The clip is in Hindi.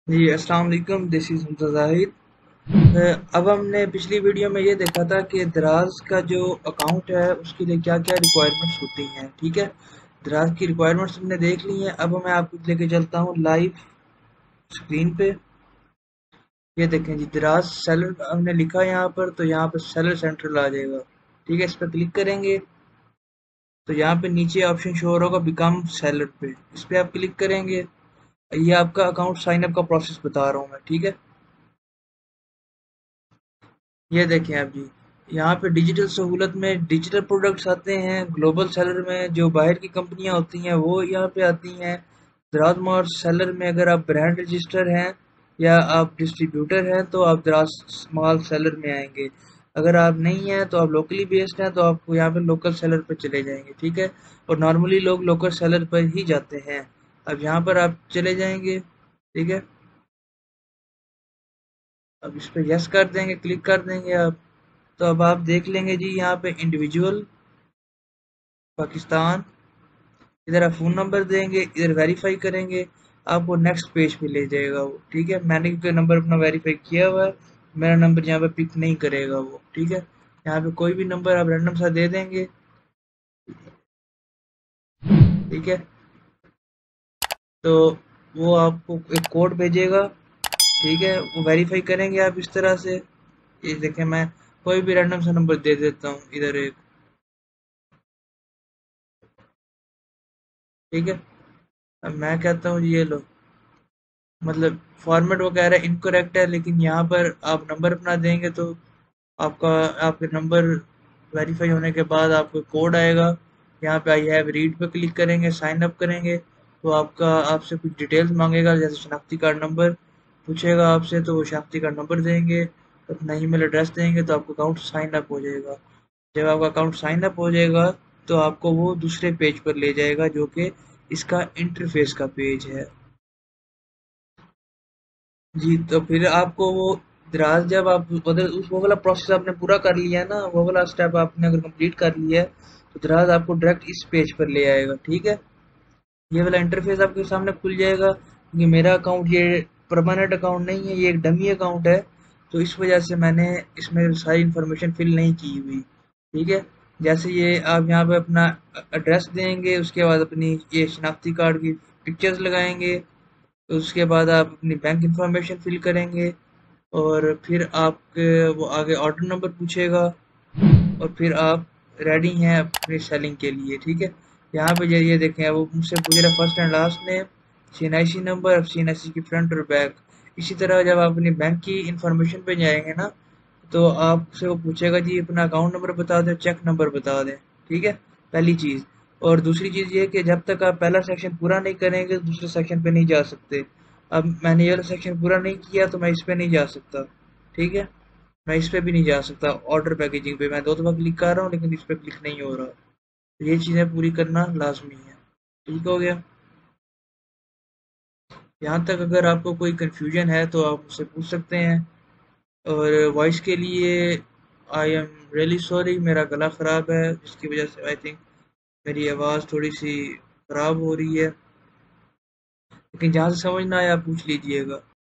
जी अस्सलाम वालेकुम, दिस इज़ हमज़ा ज़ाहिद। अब हमने पिछली वीडियो में ये देखा था कि दराज का जो अकाउंट है उसके लिए क्या क्या रिक्वायरमेंट्स होती हैं। ठीक है, दराज की रिक्वायरमेंट्स हमने देख ली हैं। अब मैं आपको लेके चलता हूँ लाइव स्क्रीन पे। ये देखें जी, दराज सेलर हमने लिखा है यहाँ पर, तो यहाँ पर सेलर सेंट्रल आ जाएगा। ठीक है, इस पर क्लिक करेंगे तो यहाँ पे नीचे ऑप्शन शो हो रहा होगा बिकम सेलर पे, इस पर आप क्लिक करेंगे। ये आपका अकाउंट साइन अप का प्रोसेस बता रहा हूँ मैं। ठीक है, ये देखें आप जी, यहाँ पे डिजिटल सहूलत में डिजिटल प्रोडक्ट्स आते हैं। ग्लोबल सेलर में जो बाहर की कंपनियां होती हैं वो यहाँ पे आती हैं। दराज मार्ट सेलर में अगर आप ब्रांड रजिस्टर हैं या आप डिस्ट्रीब्यूटर हैं तो आप दराज स्मॉल सेलर में आएंगे। अगर आप नहीं हैं तो आप लोकली बेस्ड हैं तो आपको यहाँ पे लोकल सेलर पर चले जाएंगे। ठीक है, और नॉर्मली लोग लोकल सेलर पर ही जाते हैं। अब यहाँ पर आप चले जाएंगे। ठीक है, अब इस पर यस कर देंगे, क्लिक कर देंगे आप। तो अब आप देख लेंगे जी, यहाँ पे इंडिविजुअल पाकिस्तान, इधर आप फ़ोन नंबर देंगे, इधर वेरीफाई करेंगे, आपको नेक्स्ट पेज पे ले जाएगा वो। ठीक है, मैंने क्योंकि नंबर अपना वेरीफाई किया हुआ है, मेरा नंबर यहाँ पे पिक नहीं करेगा वो। ठीक है, यहाँ पे कोई भी नंबर आप रैंडम सा दे देंगे। ठीक है, तो वो आपको एक कोड भेजेगा। ठीक है, वो वेरीफाई करेंगे आप इस तरह से। ये देखें, मैं कोई भी रैंडम सा नंबर दे देता हूँ इधर एक। ठीक है, अब मैं कहता हूँ ये लो, मतलब फॉर्मेट वो कह रहा है इनकरेक्ट है, लेकिन यहाँ पर आप नंबर अपना देंगे तो आपका आपके नंबर वेरीफाई होने के बाद आपको कोड आएगा। यहाँ पे आई हैव रीड पे क्लिक करेंगे, साइन अप करेंगे तो आपका आपसे कुछ डिटेल्स मांगेगा, जैसे शनाख्ती कार्ड नंबर पूछेगा आपसे, तो वो शनाख्ती कार्ड नंबर देंगे, अपना ईमेल एड्रेस देंगे तो आपका अकाउंट साइन अप हो जाएगा। जब आपका अकाउंट साइन अप हो जाएगा तो आपको वो दूसरे पेज पर ले जाएगा जो कि इसका इंटरफेस का पेज है। जी, तो फिर आपको वो दराज, जब आप उधर उस वो वाला प्रोसेस आपने पूरा कर लिया है ना, वो वाला स्टेप आपने अगर कंप्लीट कर लिया है तो दराज आपको डायरेक्ट इस पेज पर ले आएगा। ठीक है, ये वाला इंटरफेस आपके सामने खुल जाएगा, क्योंकि मेरा अकाउंट ये परमानेंट अकाउंट नहीं है, ये एक डमी अकाउंट है। तो इस वजह से मैंने इसमें सारी इन्फॉर्मेशन फिल नहीं की हुई। ठीक है, जैसे ये आप यहाँ पे अपना एड्रेस देंगे, उसके बाद अपनी ये शनाख्ती कार्ड की पिक्चर्स लगाएंगे, तो उसके बाद आप अपनी बैंक इंफॉर्मेशन फिल करेंगे, और फिर आपके वो आगे ऑर्डर नंबर पूछेगा, और फिर आप रेडी हैं अपनी सेलिंग के लिए। ठीक है, यहाँ पे ये देखें, वो मुझसे पूछ रहा है first and last name, CNIC number, CNIC की फ्रंट और बैक। इसी तरह जब आप अपनी बैंक की इंफॉर्मेशन पे जाएंगे ना, तो आपसे वो पूछेगा जी अपना अकाउंट नंबर बता दें, चेक नंबर बता दें। ठीक है, पहली चीज़। और दूसरी चीज़ ये कि जब तक आप पहला सेक्शन पूरा नहीं करेंगे दूसरे सेक्शन पे नहीं जा सकते। अब मैंने ये वाला सेक्शन पूरा नहीं किया तो मैं इस पे नहीं जा सकता। ठीक है, मैं इस पे भी नहीं जा सकता, ऑर्डर पैकेजिंग पे मैं 2 दफ़ा क्लिक कर रहा हूँ लेकिन इस पे क्लिक नहीं हो रहा। तो ये चीज़ें पूरी करना लाजमी है। ठीक हो गया। यहाँ तक अगर आपको कोई कन्फ्यूजन है तो आप मुझसे पूछ सकते हैं। और वॉइस के लिए आई एम रियली सॉरी, मेरा गला ख़राब है जिसकी वजह से आई थिंक मेरी आवाज़ थोड़ी सी ख़राब हो रही है, लेकिन जहाँ से समझ ना आया आप पूछ लीजिएगा।